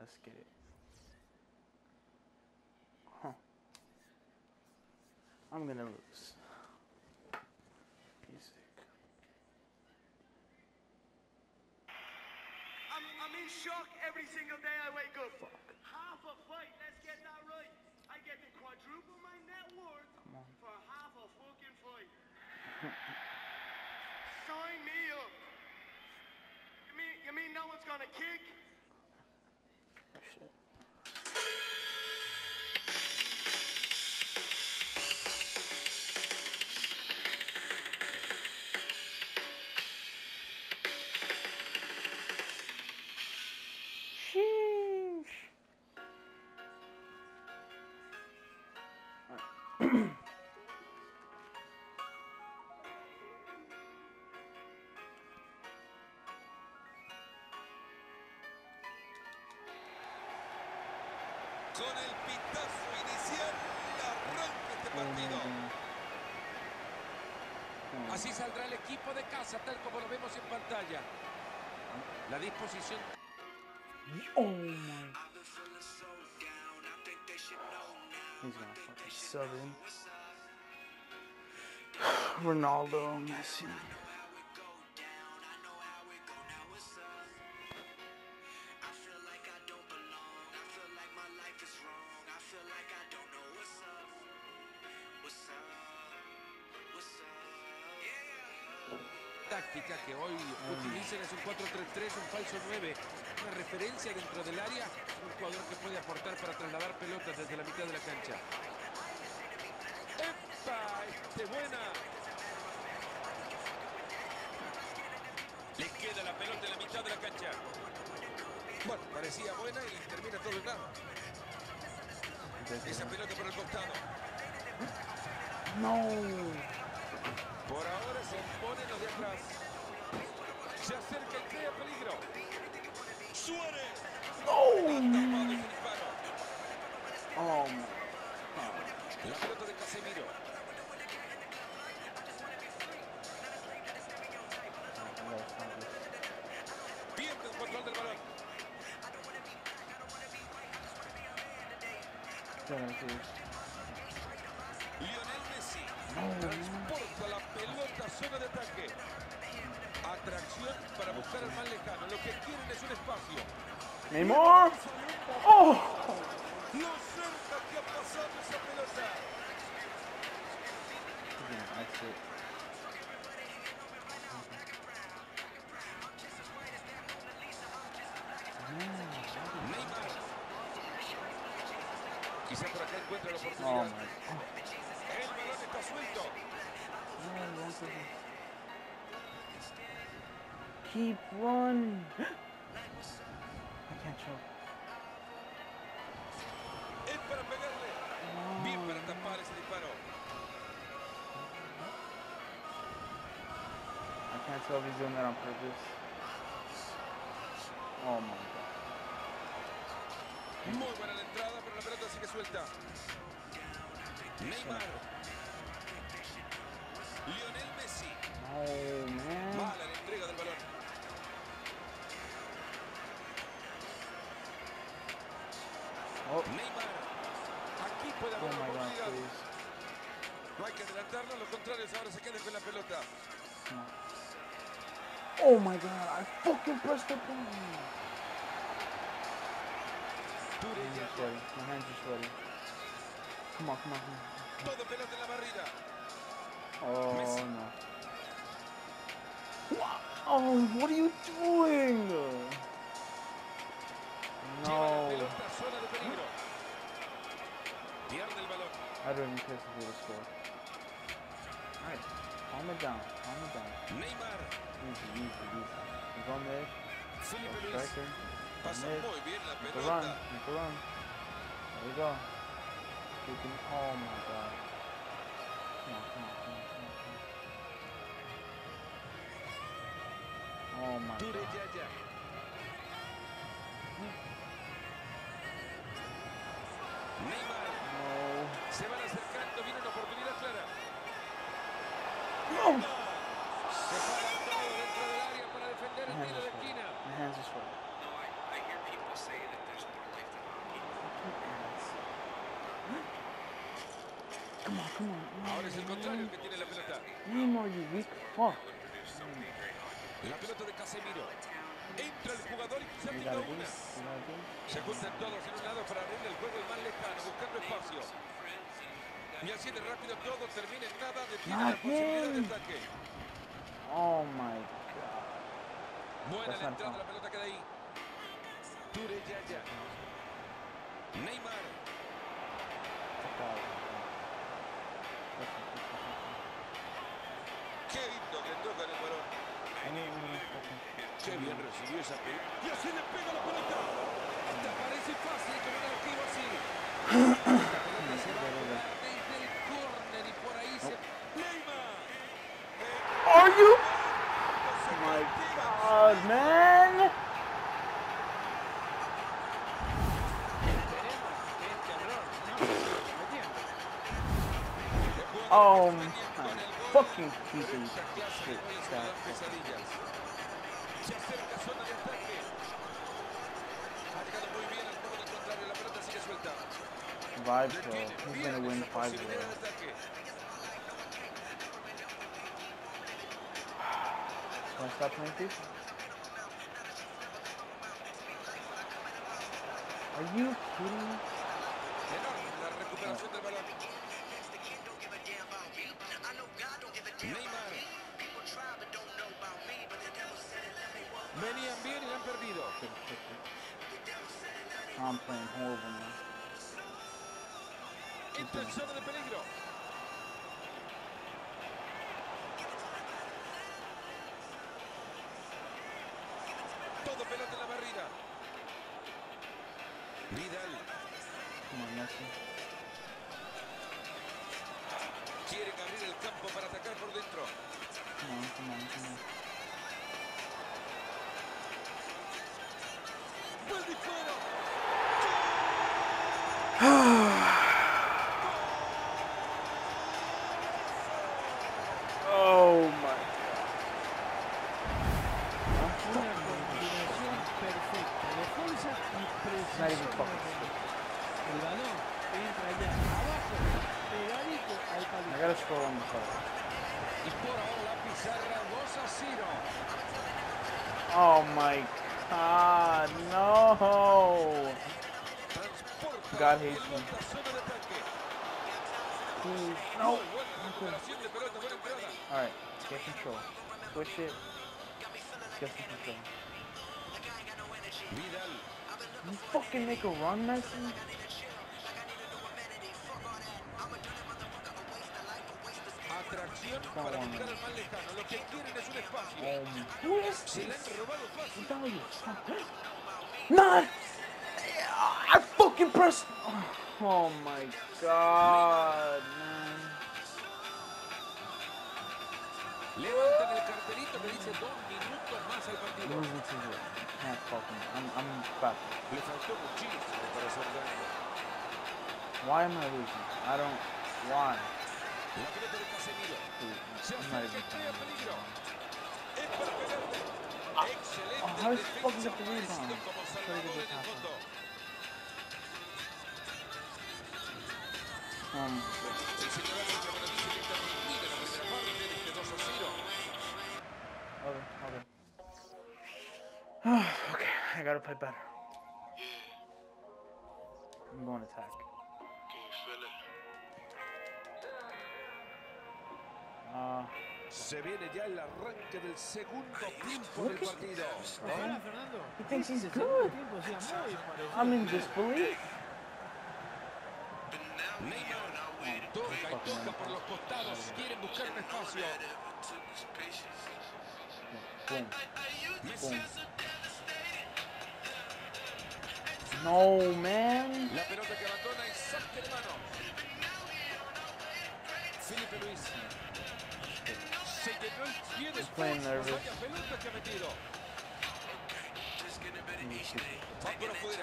Let's get it. Huh. I'm gonna lose. Music. I'm in shock every single day I wake up. Fuck. Half a fight, let's get that right. I get to quadruple my net worth for half a fucking fight. Sign me up. You mean no one's gonna kick? Oh, shit. Sheesh. Con el pitazo inicial arranca este partido. Así saldrá el equipo de casa, tal como lo vemos en pantalla. La disposición. Oh my. He's gonna fucking sub in. Ronaldo, Messi. Táctica que hoy utilizan es un 4-3-3, un falso 9, una referencia dentro del área, un jugador que puede aportar para trasladar pelotas desde la mitad de la cancha. ¡Epa! Buena! Le queda la pelota en la mitad de la cancha. Bueno, parecía buena y termina todo en nada. Esa pelota por el costado. No. Por ahora se impone los de atrás. Se acerca y crea peligro. ¡Suárez! Oh, Tapado ese disparo. Oh my. La pelota de Casemiro. Pierde el control del balón. Lionel Messi. Transporta la pelota a zona de ataque. Atracción para buscar al más lejano. Lo que quieren es un espacio. Neymar. Oh. Lo cerca que ha pasado esa pelota. Neymar. Quizá por acá encuentra la oportunidad. El balón está suelto. Keep running. I can't choke. Es para pegarle. Bien para tapar ese disparo. I can't tell if he's doing that on purpose. Oh my god. Muy buena la entrada, pero la pelota sigue suelta. Neymar. Lionel Messi. Oh man. Mala la entrega del balón. Oh. Neymar. Aquí puede haber Oh una my god, oportunidad. please. No hay que adelantarlo, los contrarios ahora se quedan con la pelota. Oh my god, I fucking pressed the button. My hands are sweaty. Come on. Todo pelota en la barrida. Oh Messi. no. What? Oh, what are you doing? Lleva la No. pelota a zona de peligro. Pierde el balón. I don't even care if he would have scored. Alright, calm it down. Neymar. Easy. He's on there. Felipe Luis. Striker. Pasa muy bien la Make a run. pelota. There we go. Oh my god. Come on. Oh my Ture god. Yaya. Neymar. No. Se van acercando, viene una oportunidad clara. No! Se para todo dentro del área para defender el tiro de esquina. My hands are sweating. No, I hear people say that there's more Come on, come on. Ahora es el contrario el que tiene la pelota. Neymar, you weak fuck. La pelota de Casemiro. Entra el jugador y quizá You tenga gotta do una. it. You gotta do it. Se juntan todos en un lado para abrirle el juego al más lejano, buscando espacio. Y así de rápido todo termina en nada, detiene Not la posibilidad de him. ataque. Oh my god. Buena That's la not entrada, fun. la pelota queda ahí. Ture Yaya. Neymar. Qué lindo que toca el balón. Qué bien recibió esa pelota. Y así le pega la pelota. Esta parece fácil con un arquero así. Esta pelota se va a jugar desde el córner y por ahí se... Neymar. Are you? Oh my god, man. Oh my fucking piece of shit. Se acerca zona de ataque. Ha llegado muy bien al juego del contrario. La pelota sigue suelta. 5-0. He's gonna win 5-0. Wanna stop playing FIFA? Are you kidding me? Enorme la recuperación del balón. Neymar. Venían bien y la han perdido. I'm playing horrible now. Entra en zona de peligro. Todo pelota en la barrida. Vidal. Come on, Messi. Quieren abrir el campo para atacar por dentro. Come on, come on, come on. ¡Buen disparo! Oh my Una combinación perfecta de fuerza y Not even precisión. fucking. El balón entra allá abajo, pegadito al I palito. gotta scroll on the card. Y por ahora la pizarra 2-0. Oh my god, no! Transporta God la hates me. pelota a zona de ataque. Please, Muy no! buena recuperación de pelota, buena entrada. Alright, get control. Switch it. Get some control. Vidal. You fucking make a run, Messi? Atracción para buscar al más lejano. Lo que quieren es un espacio. Who is Se le han this? robado fácil. Not! I fucking pressed. Oh my god, man. Levantan el cartelito que dice 2 minutos más al partido. Losing to you. Can't fucking. I'm baffled. Le faltó muchísimo para hacer daño. Why am I losing? I don't. Why? La pelota de Casemiro. Dude, Se I'm not acerca even y crea playing. peligro. Es para pegarle. Excelente Oh, how is he fucking defensa, get the rebound? aparecido como Try to salvador get en el this fondo. El señor árbitro me dice que termina la primera parte de este 2-0. Okay. Okay, I gotta play better. I'm going to attack. Se viene ya el arranque del segundo tiempo del partido. Ojalá, Fernando. He thinks he's Ese good. segundo tiempo sea muy parecido. I'm in disbelief. Neymar toca y toca por los costados. Quieren buscar un espacio. Boom. Messi. Boom. No, man. La pelota que abandona y saque de mano. Felipe Luis. Se llenó el pie de playing esfuerzo. nervous. Vaya pelota que ha metido. Va por afuera.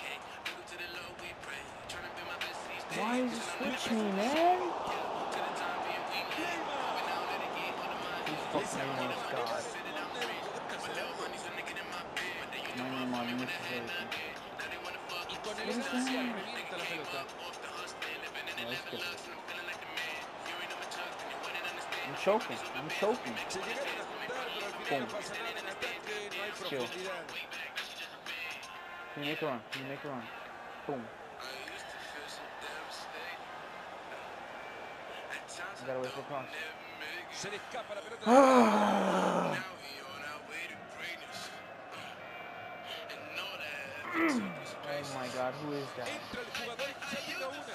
Why is he switching me, man? He's fucking name is God. My name on this is everything. Y con elegancia revienta la pelota. Oh, let's get it. choking. I'm choking. Se llegaron a juntar, pero al final Boom. no pasa nada en ataque, no hay Skill. profundidad. Can you make a run? Can you make a run? Boom. I gotta wait for cross. Se le escapa la pelota. Oh my god, who is that? Entra el jugador y ya tira una.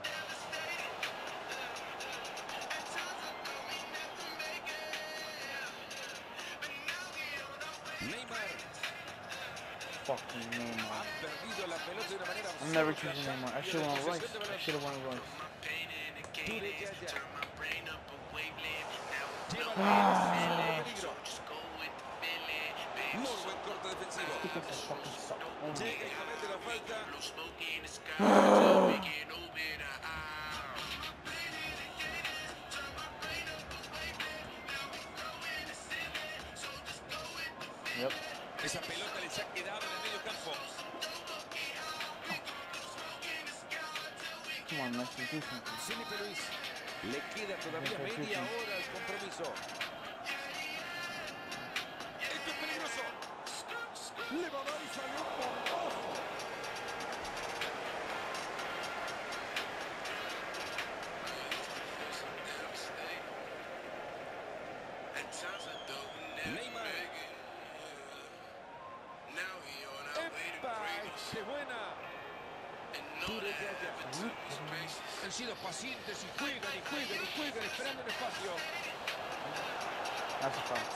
Neymar Fucking Neymar. ha perdido la pelota de una manera I'm never absurda. choosing Neymar. I Cambio should de have won Royce. posesión de I balón. should have won Royce. Ture Yaya. Lleva la Ah. zona de peligro. Muy buen corte defensivo. Defense fucking suck. Oh my Llega y comete la falta. Yep. Esa pelota les ha quedado en el medio campo. Come on, Messi, do something. Felipe Luis. Le queda todavía media hora al compromiso. Esto es peligroso. Le va a dar y salió un bombazo. Neymar. ¡Epa! ¡Qué buena! Ture Yaya. Han sido pacientes y juegan y juegan y juegan esperando el espacio. That's a foul.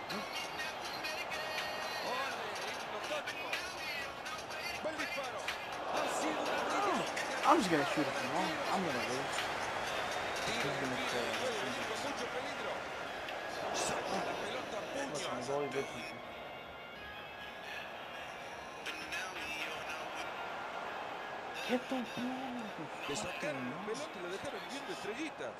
¡Ole! Himno táctico. ¡Buen disparo! Ha sido una brillante. I'm just gonna shoot it from long. I'm gonna lose. Tira He's de gonna tiro y score. puede venir con mucho peligro. Saca la pelota a Look, my puños. goalie did something. Get the ball, Le you sacaron fucking la pelota y lo dejaron viendo estrellitas.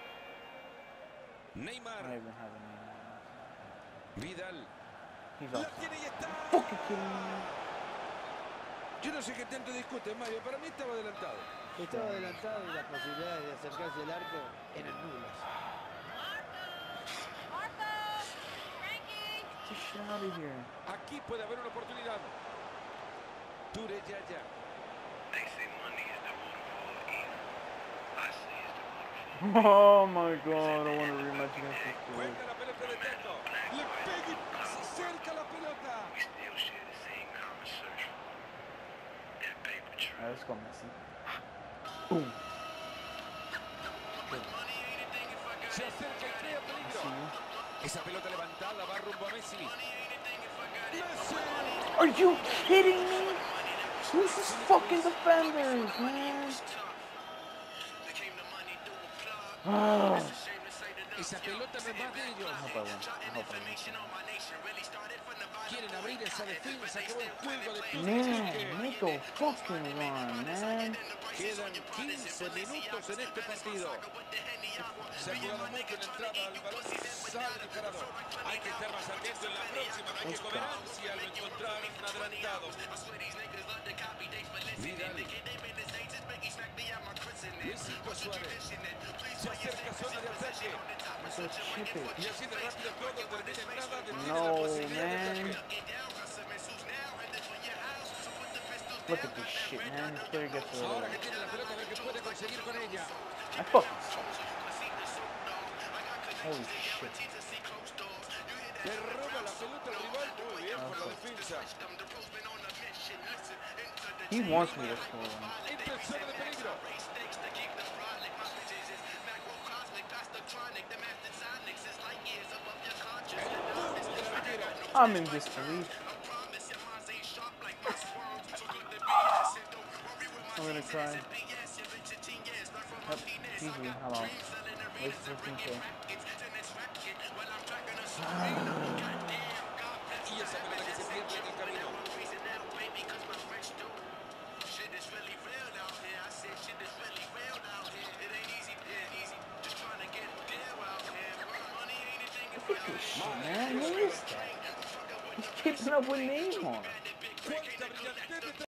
Neymar. I don't even have any. Vidal. He's La offside. tiene y está. Fucking kidding me. Yo no sé qué tanto discuten, Mario. Para mí estaba adelantado. Estaba adelantado y las posibilidades de acercarse al arco eran nulas. Get the shit out of here. Aquí puede haber una oportunidad. Ture Yaya. Oh my god, I want to rematch against this dude. Juega la pelota de Tecno. Le pega y pasa cerca la pelota. Alright, let's go, Messi. Boom. Se acerca y crea peligro. See? Esa pelota levantada va rumbo a Messi. Messi. Are you kidding me? This is fucking defenders, man. Ah. Esa pelota no es más de ellos. I hope I win. I hope I win. Quieren abrir esa defensa. Qué buen juego de Man, make a fucking run, man. Quedan 15 minutos en este partido. Se ha jugado mucho en la entrada al balón. Sale el disparador. Hay que estar más atento en la próxima. No hay que comer ansia al encontrar un adelantado. Vidal. Luisito Suárez. Se acerca a zona de ataque. So chip it. Y así de rápido todo termina en nada. Detiene la No, posibilidad de man. ataque. Look at this shit, man. This player gets a Ahora que tiene la pelota, a ver qué puede conseguir con ella. I fucking suck. Holy shit. Le roba la pelota al rival. Muy bien por la defensa. He wants me to score one. Entra en zona de peligro. I'm in disbelief. I'm gonna cry. Yep, GG, how long? Wasted 15K. Y esa pelota que se pierde en el camino. Look at this shit, man. What is that? He's keeping up with Neymar. Cuánta brillantez de